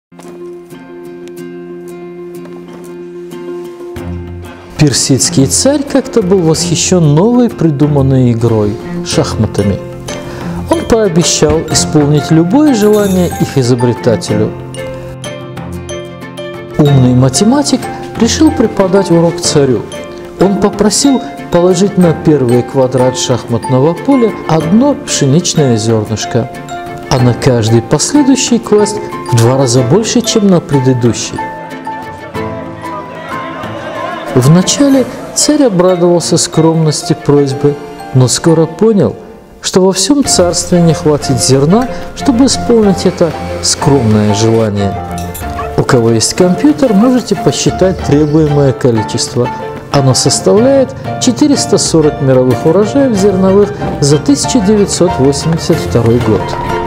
Персидский царь как-то был восхищен новой придуманной игрой – шахматами. Он пообещал исполнить любое желание их изобретателю. Умный математик решил преподать урок царю. Он попросил положить на первый квадрат шахматного поля одно пшеничное зернышко, а на каждый последующий класть в 2 раза больше, чем на предыдущий. Вначале царь обрадовался скромности просьбы, но скоро понял, что во всем царстве не хватит зерна, чтобы исполнить это скромное желание. У кого есть компьютер, можете посчитать требуемое количество. Оно составляет 440 мировых урожаев зерновых за 1982 год.